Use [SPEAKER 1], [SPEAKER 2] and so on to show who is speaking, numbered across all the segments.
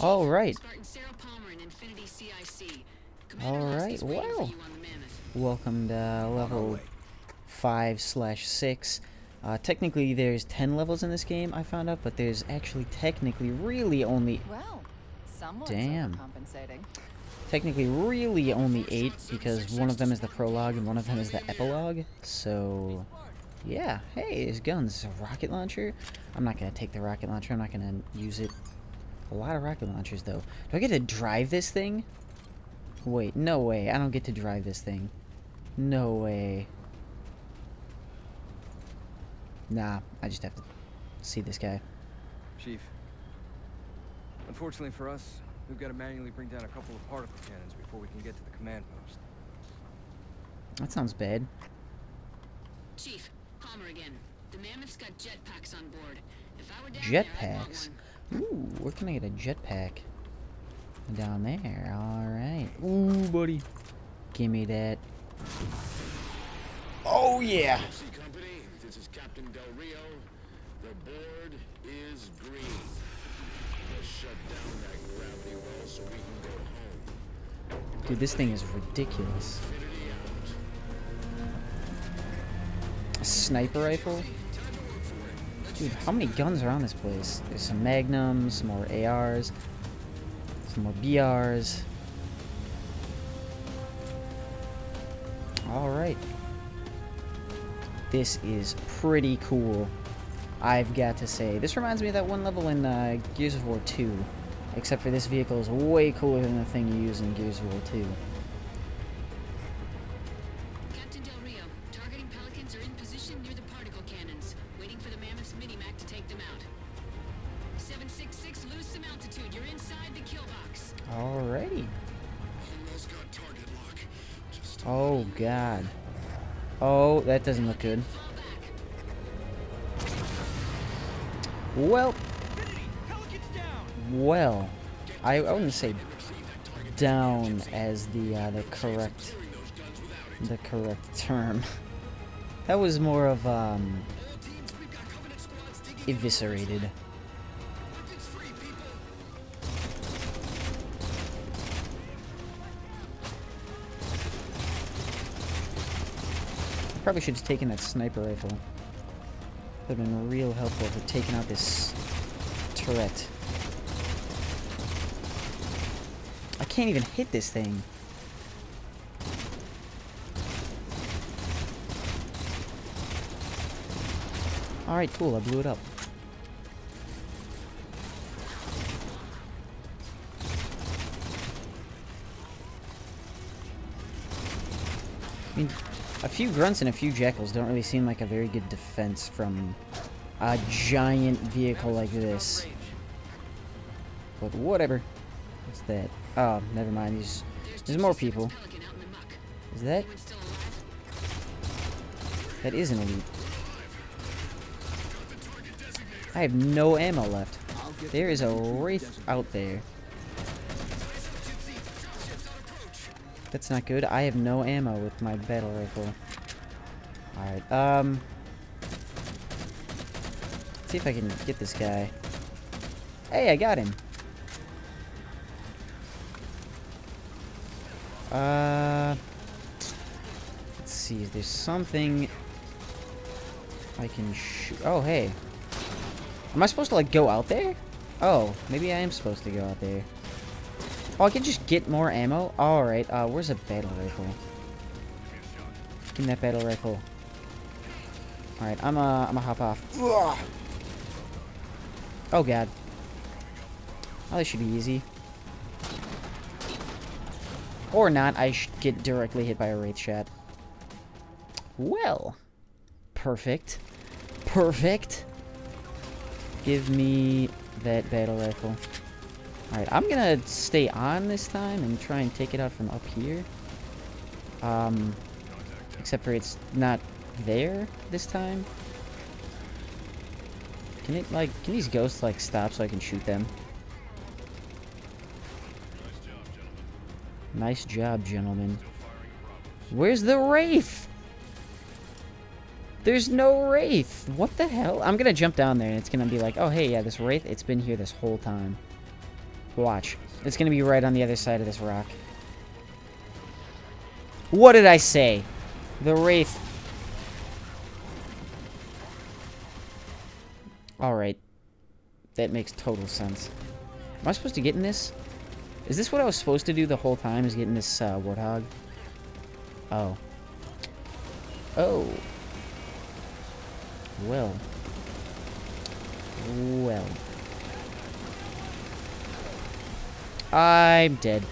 [SPEAKER 1] All right. All right. Well, welcome to level 5/6. Technically, there's 10 levels in this game, I found out, but there's actually technically really only...
[SPEAKER 2] Well, someone's
[SPEAKER 1] Damn.
[SPEAKER 2] overcompensating.
[SPEAKER 1] Technically really only 8, because one of them is the prologue and one of them is the epilogue. So, yeah. Hey, there's guns. A rocket launcher? I'm not going to take the rocket launcher. I'm not going to use it. A lot of rocket launchers, though. Do I get to drive this thing? Wait, no way. I don't get to drive this thing. No way. Nah, I just have to see this guy.
[SPEAKER 3] Chief, unfortunately for us, we've got to manually bring down a couple of particle cannons before we can get to the command post.
[SPEAKER 1] That sounds bad.
[SPEAKER 4] Chief, Palmer again. The Mammoth's got jetpacks on board. If I were down
[SPEAKER 1] Jetpacks? Ooh, where can I get a jetpack? Down there. Alright. Ooh, buddy. Gimme that. Oh, yeah.
[SPEAKER 5] Company, this is Captain Del Rio. The board is green. Let's shut down that gravity well so we can go home.
[SPEAKER 1] Dude, this thing is ridiculous. A sniper rifle? Dude, how many guns are on this place? There's some Magnums, some more ARs, some more BRs. Alright. This is pretty cool, I've got to say. This reminds me of that one level in Gears of War 2. Except for this vehicle is way cooler than the thing you use in Gears of War 2.
[SPEAKER 4] Captain Del Rio, targeting Pelicans are in position near the particle cannons, waiting for the Mammoth's mini-mac to take them out. 766, lose some altitude. You're inside the kill box.
[SPEAKER 1] Alrighty.
[SPEAKER 5] Almost got target lock. Just
[SPEAKER 1] Oh, God. Oh, that doesn't look good.
[SPEAKER 4] Fall back.
[SPEAKER 1] Well, I wouldn't say down as the correct term. That was more of eviscerated. Probably should have taken that sniper rifle. Would have been real helpful for taking out this turret. I can't even hit this thing. Alright, cool, I blew it up. I mean, a few grunts and a few jackals don't really seem like a very good defense from a giant vehicle like this. But whatever. What's that? Oh, never mind. There's more people.
[SPEAKER 4] Pelican out in the muck.
[SPEAKER 1] Is that?
[SPEAKER 4] Anyone still alive?
[SPEAKER 1] That is an elite. I have no ammo left. There is a wraith out there. That's not good. I have no ammo with my battle rifle. Alright, see if I can get this guy. Hey, I got him. Let's see, there's something I can shoot. Oh, hey. Am I supposed to, like, go out there? Oh, maybe I am supposed to go out there. Oh, I can just get more ammo? Alright, where's a battle rifle? Give me that battle rifle. Alright, I'm gonna hop off. Ugh. Oh, God. Oh, this should be easy. Or not, I should get directly hit by a wraith shot. Well. Perfect. Perfect. Give me that battle rifle. Alright, I'm gonna stay on this time and try and take it out from up here. Except for it's not there this time. Can it, like, can these ghosts, like, stop so I can shoot them? Nice job, gentlemen. Where's the wraith? There's no wraith. What the hell? I'm gonna jump down there and it's gonna be like, oh, hey, yeah, this wraith, it's been here this whole time. Watch. It's gonna be right on the other side of this rock. What did I say? The Wraith. Alright. That makes total sense. Am I supposed to get in this? Is this what I was supposed to do the whole time, is get in this, Warthog? Oh. Oh. Well. Well. I'm dead.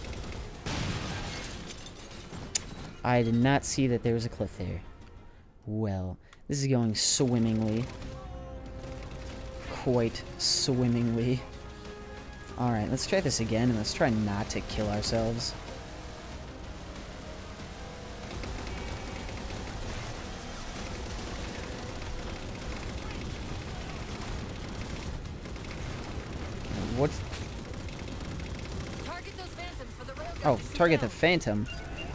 [SPEAKER 1] I did not see that there was a cliff there. Well, this is going swimmingly. Quite swimmingly. Alright, let's try this again, and let's try not to kill ourselves. What's...
[SPEAKER 2] Target those phantoms for the railgun.
[SPEAKER 1] Oh, target the Phantom.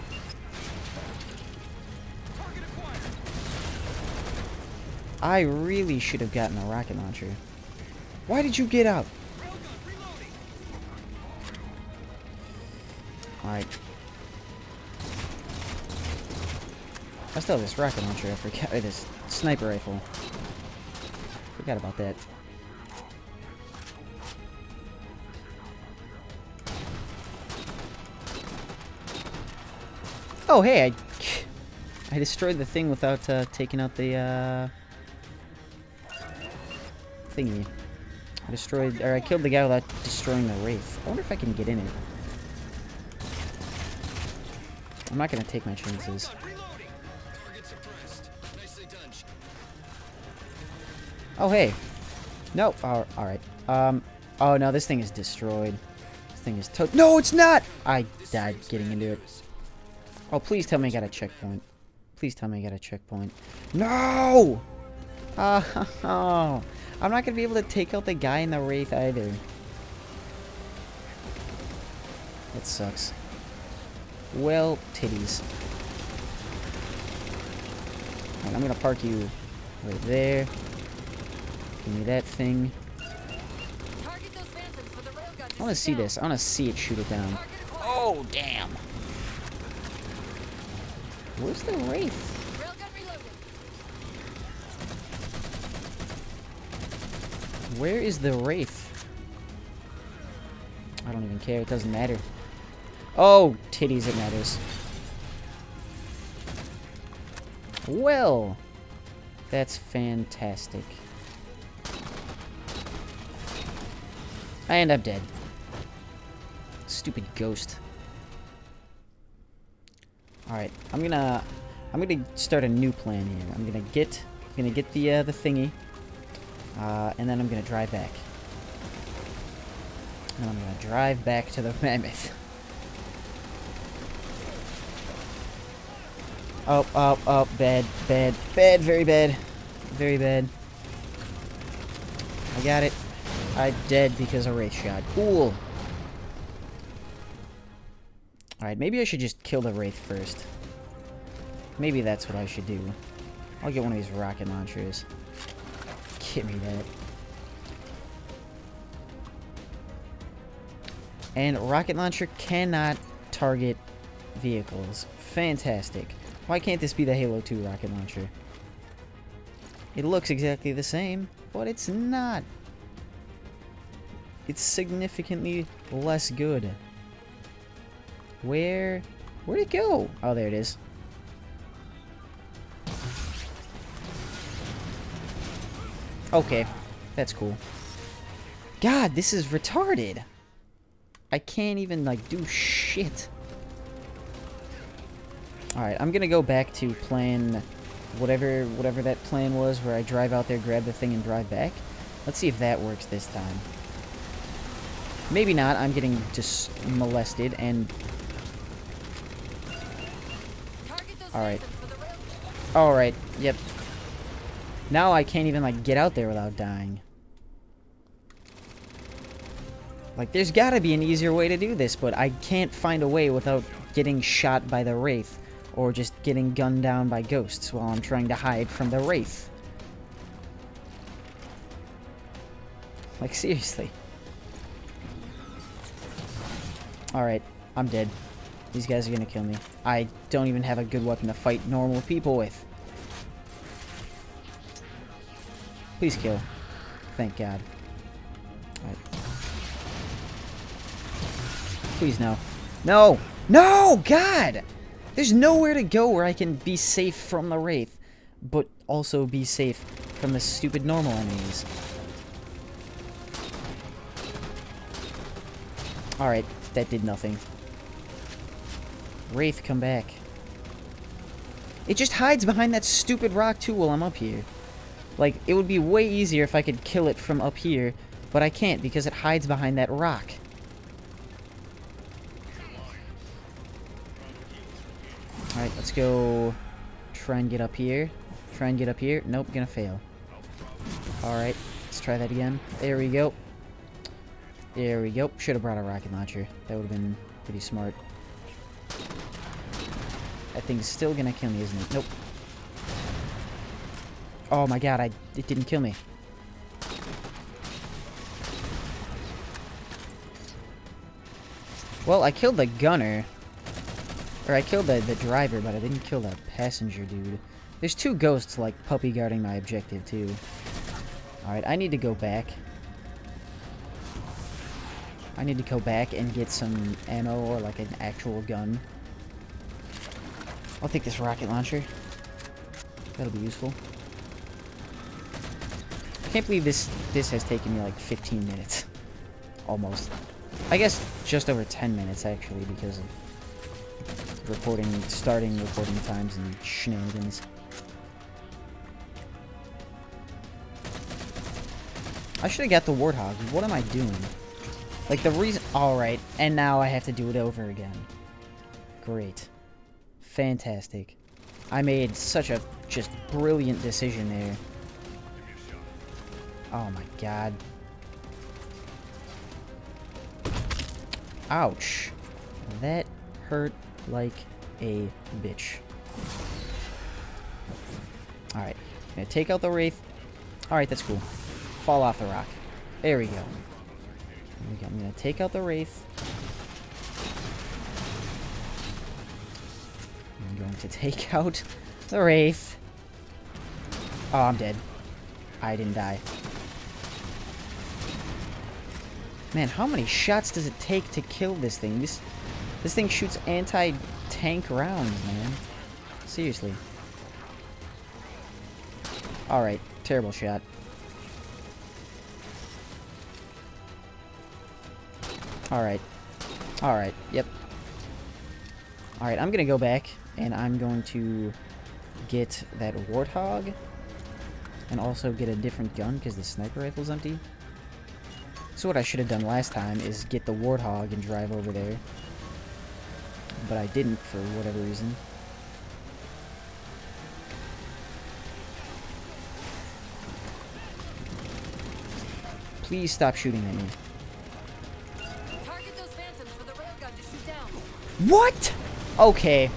[SPEAKER 1] I really should have gotten a rocket launcher. Why did you get out? Alright. I still have this rocket launcher. I forgot this sniper rifle. Forgot about that. Oh, hey, I destroyed the thing without taking out the thingy. I killed the guy without destroying the Wraith. I wonder if I can get in it. I'm not gonna take my chances. Oh, hey. Nope. Alright. Oh, no, this thing is destroyed. This thing is No, it's not! I died getting into it. Oh, please tell me I got a checkpoint. Please tell me I got a checkpoint. No! Oh, I'm not gonna be able to take out the guy in the Wraith either. That sucks. Well, titties. Right, I'm gonna park you right there. Give me that thing.
[SPEAKER 2] Target those phantoms for the railgun.
[SPEAKER 1] I wanna see this. I wanna see it shoot it down. Oh, damn. Where's the Wraith?
[SPEAKER 2] Railgun reloaded.
[SPEAKER 1] Where is the Wraith? I don't even care. It doesn't matter. Oh, titties, it matters. Well, that's fantastic. I end up dead. Stupid ghost. Alright, I'm gonna start a new plan here. I'm gonna get the thingy. And then I'm gonna drive back. And I'm gonna drive back to the mammoth. Oh, bad, very bad. Very bad. I got it. I'm dead because of Wraith shot. Cool. Alright, maybe I should just kill the Wraith first. Maybe that's what I should do. I'll get one of these rocket launchers. Give me that. And rocket launcher cannot target vehicles. Fantastic. Why can't this be the Halo 2 rocket launcher? It looks exactly the same, but it's not. It's significantly less good. Where'd it go? Oh, there it is. Okay, that's cool. God, this is retarded. I can't even, like, do shit. Alright, I'm gonna go back to plan whatever that plan was, where I drive out there, grab the thing, and drive back. Let's see if that works this time. Maybe not. I'm getting just molested, and... Alright. Alright, yep. Now I can't even, like, get out there without dying. Like, there's gotta be an easier way to do this, but I can't find a way without getting shot by the Wraith, or just getting gunned down by ghosts while I'm trying to hide from the Wraith. Like, seriously. Alright, I'm dead. These guys are gonna kill me. I don't even have a good weapon to fight normal people with. Please kill. Thank God. Alright. Please, no. No! No! God! There's nowhere to go where I can be safe from the Wraith, but also be safe from the stupid normal enemies. Alright, that did nothing. Wraith, come back. It just hides behind that stupid rock too while I'm up here. Like, it would be way easier if I could kill it from up here, but I can't because it hides behind that rock. Alright, let's go try and get up here. Try and get up here. Nope, gonna fail. Alright, let's try that again. There we go. There we go. Should have brought a rocket launcher. That would have been pretty smart. That thing's still gonna kill me, isn't it? Nope. Oh my God, it didn't kill me. Well, I killed the gunner. Or I killed the driver, but I didn't kill the passenger dude. There's two ghosts, like, puppy guarding my objective, too. Alright, I need to go back. I need to go back and get some ammo or, like, an actual gun. I'll take this rocket launcher. That'll be useful. I can't believe this has taken me, like, 15 minutes. Almost. I guess just over 10 minutes, actually, because of starting recording times and shenanigans. I should have got the Warthog. What am I doing? Like, the reason... Alright, and now I have to do it over again. Great. Fantastic. I made such a just brilliant decision there. Oh my God. Ouch. That hurt like a bitch. Alright. Gonna take out the Wraith. Alright, that's cool. Fall off the rock. There we go. I'm gonna take out the Wraith. I'm going to take out the Wraith. Oh, I'm dead. I didn't die. Man, how many shots does it take to kill this thing? This thing shoots anti-tank rounds, man. Seriously. Alright, terrible shot. Alright. Alright, yep. Alright, I'm gonna go back, and I'm going to get that Warthog, and also get a different gun, because the sniper rifle's empty. So what I should have done last time is get the Warthog and drive over there. But I didn't, for whatever reason. Please stop shooting at me.
[SPEAKER 2] Target those phantoms for the railgun to shoot down.
[SPEAKER 1] What? Okay.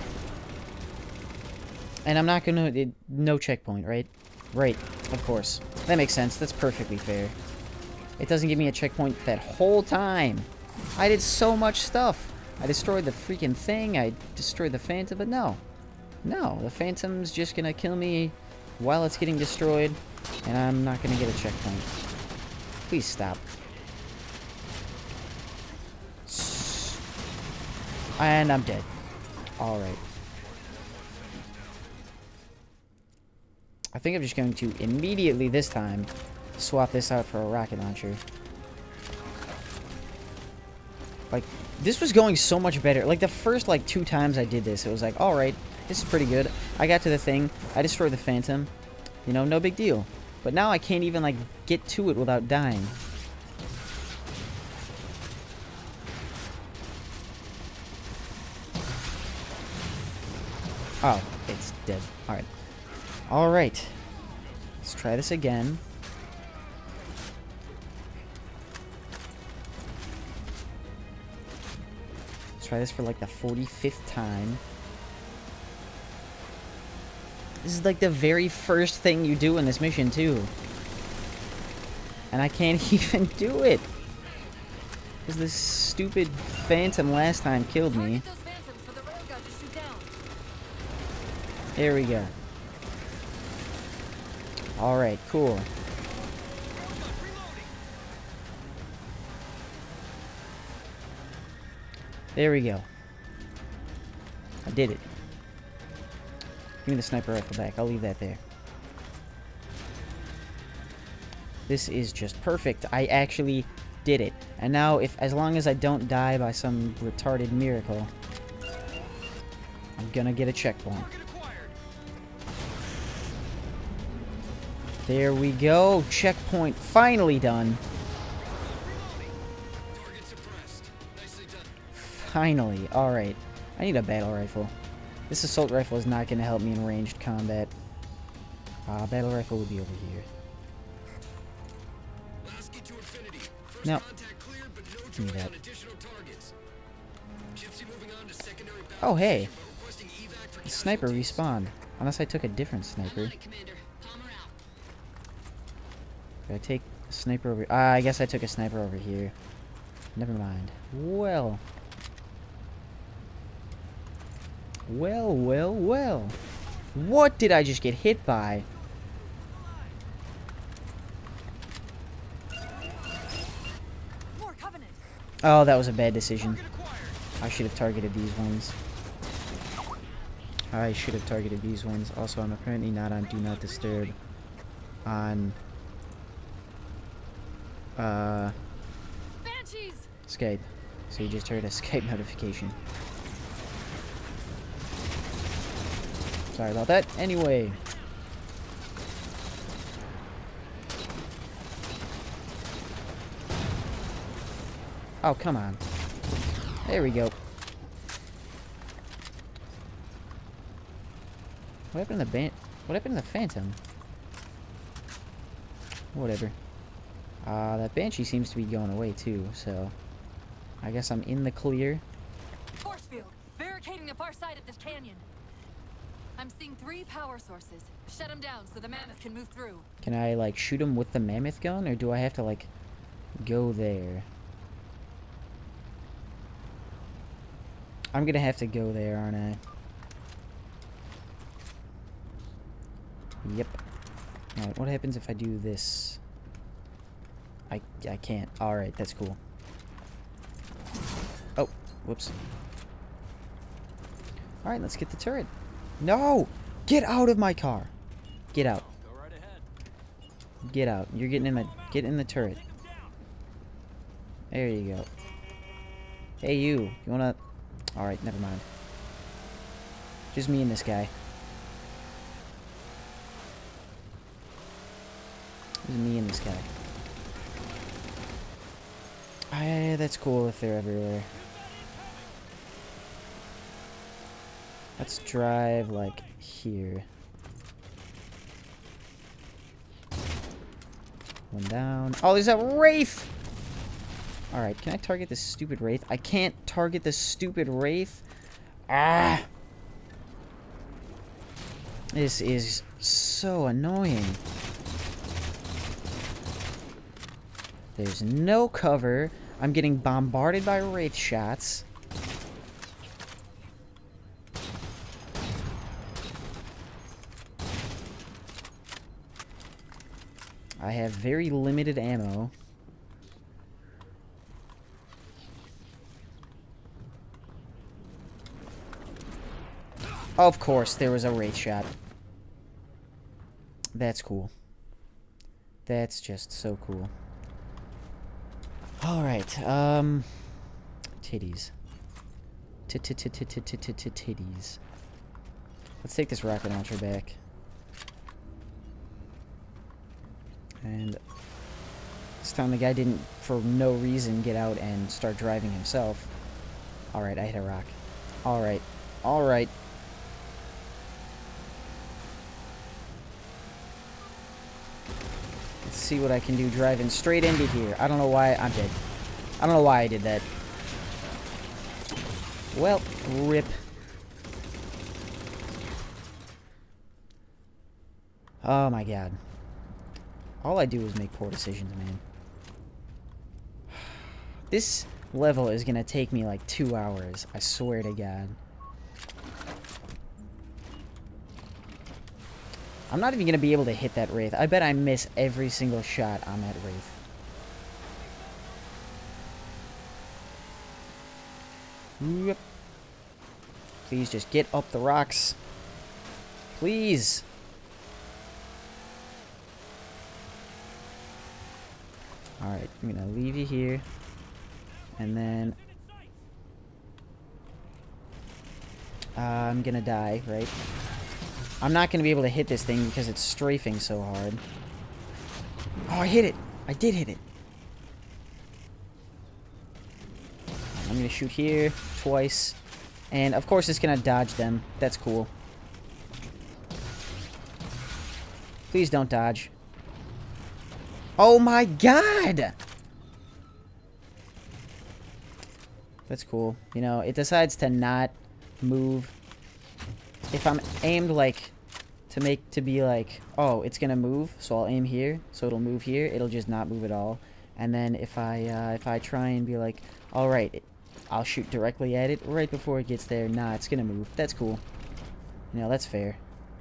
[SPEAKER 1] And I'm not gonna... no checkpoint, right? Right, of course. That makes sense. That's perfectly fair. It doesn't give me a checkpoint that whole time. I did so much stuff. I destroyed the freaking thing. I destroyed the Phantom, but no. No, the Phantom's just gonna kill me while it's getting destroyed, and I'm not gonna get a checkpoint. Please stop. And I'm dead. Alright. I think I'm just going to immediately this time swap this out for a rocket launcher. Like, this was going so much better. Like, the first, like, 2 times I did this, it was like, alright, this is pretty good. I got to the thing, I destroyed the Phantom. You know, no big deal. But now I can't even, like, get to it without dying. Oh, it's dead. Alright. Alright. Let's try this again. Try this for like the 45th time. This is like the very first thing you do in this mission too. And I can't even do it. Because this stupid phantom last time killed me.
[SPEAKER 2] Target those phantoms for the railgun to shoot down.
[SPEAKER 1] There we go. Alright, cool. There we go. I did it. Give me the sniper rifle back. I'll leave that there. This is just perfect. I actually did it. And now, as long as I don't die by some retarded miracle, I'm gonna get a checkpoint. There we go. Checkpoint finally done. Finally. Alright. I need a battle rifle. This assault rifle is not going to help me in ranged combat. Battle rifle would be over here. No. Give me that. Oh, hey. The sniper respawned. Unless I took a different sniper. Did I take a sniper over... I guess I took a sniper over here. Never mind. Well. Well, well, well. What did I just get hit by?
[SPEAKER 2] More Covenant.
[SPEAKER 1] Oh, that was a bad decision. I should have targeted these ones. I should have targeted these ones. Also, I'm apparently not on Do Not Disturb. On...
[SPEAKER 2] Banshees.
[SPEAKER 1] Skype. So you just heard a Skype notification. Sorry about that. Anyway. Oh, come on. There we go. What happened to the What happened to the Phantom? Whatever. That Banshee seems to be going away too, so I guess I'm in the clear.
[SPEAKER 2] Force field. Barricading the far side of this canyon. I'm seeing 3 power sources. Shut them down so the mammoth can move through.
[SPEAKER 1] Can I, like, shoot him with the mammoth gun, or do I have to, like, go there? I'm gonna have to go there, aren't I? Yep. Alright, what happens if I do this? I can't. Alright, that's cool. Oh, whoops. Alright, let's get the turret. No! Get out of my car! Get out.
[SPEAKER 3] Go right ahead.
[SPEAKER 1] Get out. You're getting in the... Get in the turret. There you go. Hey, you. You wanna... Alright, never mind. Just me and this guy. Just me and this guy. That's cool if they're everywhere. Let's drive, like, here. One down. Oh, there's a Wraith! Alright, can I target this stupid Wraith? I can't target this stupid Wraith. Ah! This is so annoying. There's no cover. I'm getting bombarded by Wraith shots. I have very limited ammo. Of course, there was a Wraith shot. That's cool. That's just so cool. Alright, titties. Titties. Let's take this rocket launcher back. And this time the guy didn't, for no reason, get out and start driving himself. Alright, I hit a rock. Alright. Alright. Let's see what I can do driving straight into here. I don't know why I'm dead. I don't know why I did that. Well, rip. Oh my god. All I do is make poor decisions, man. This level is gonna take me like 2 hours. I swear to God. I'm not even gonna be able to hit that Wraith. I bet I miss every single shot on that Wraith. Yep. Please just get up the rocks. Please. Alright, I'm gonna leave you here. And then... I'm gonna die, right? I'm not gonna be able to hit this thing because it's strafing so hard. Oh, I hit it! I did hit it! I'm gonna shoot here, twice. And, of course, it's gonna dodge them. That's cool. Please don't dodge. Oh my God! That's cool. You know, it decides to not move. If I'm aimed, like, to be like, oh, it's gonna move, so I'll aim here, so it'll move here, it'll just not move at all. And then if I try and be like, alright, I'll shoot directly at it right before it gets there, nah, it's gonna move. That's cool. You know, that's fair.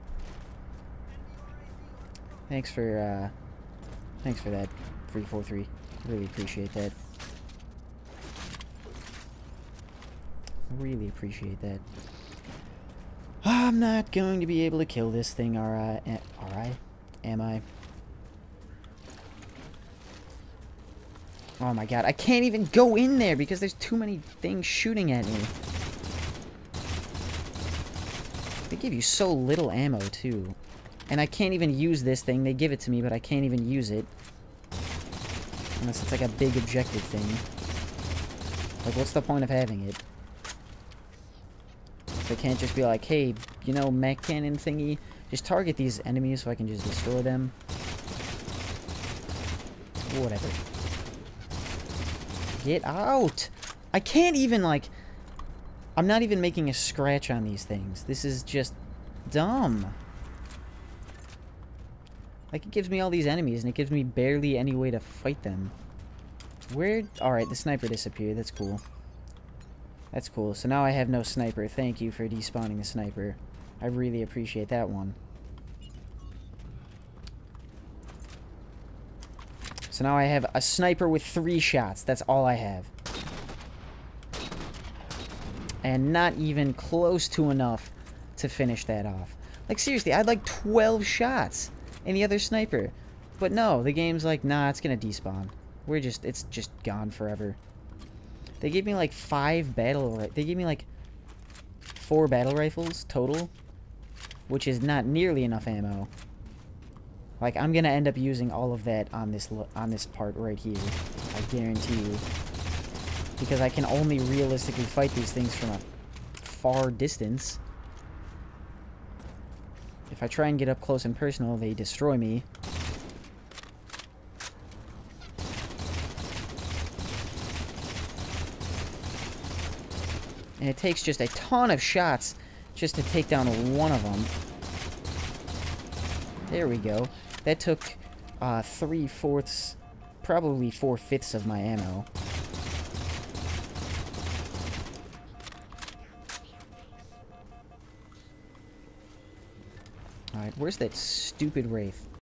[SPEAKER 1] Thanks for that, 343. Really appreciate that. Really appreciate that. I'm not going to be able to kill this thing, alright? Am I? Oh my God, I can't even go in there because there's too many things shooting at me. They give you so little ammo, too. And I can't even use this thing. They give it to me, but I can't even use it. Unless it's like a big objective thing. Like, what's the point of having it? They can't just be like, hey, you know, mech cannon thingy, just target these enemies so I can just destroy them. Whatever. Get out! I can't even, like... I'm not even making a scratch on these things. This is just dumb. Like, it gives me all these enemies, and it gives me barely any way to fight them. Where... Alright, the sniper disappeared. That's cool. That's cool. So now I have no sniper. Thank you for despawning the sniper. I really appreciate that one. So now I have a sniper with 3 shots. That's all I have. And not even close to enough to finish that off. Like, seriously, I had like 12 shots in the other sniper. But no, the game's like, nah, it's gonna despawn. It's just gone forever. They gave me like 5 they gave me like 4 battle rifles total, which is not nearly enough ammo. Like, I'm gonna end up using all of that on this part right here. I guarantee you. Because I can only realistically fight these things from a far distance. If I try and get up close and personal, they destroy me. And it takes just a ton of shots just to take down one of them. There we go. That took 3/4, probably 4/5 of my ammo. Alright, where's that stupid Wraith?